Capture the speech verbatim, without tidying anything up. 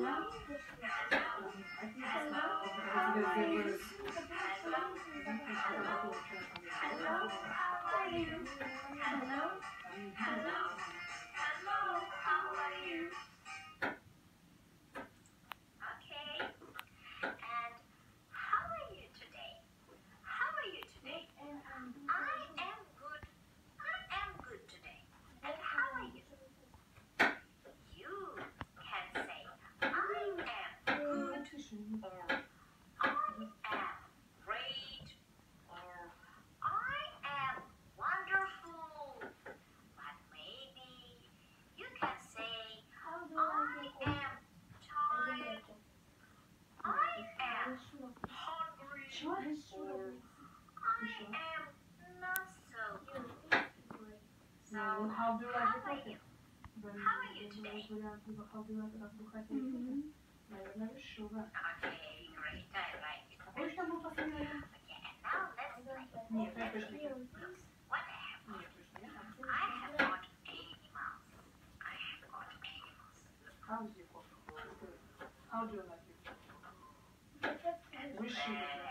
How do you like the coffee? How are you today? How do you like the coffee? Наверное, решила. Okay, great. I like it. А хочешь там последний? Okay, and now let's play. Нет, я точно не. What I have got? Нет, точно не. I have got animals. I have got animals. How is your coffee? How do you like it? Высший.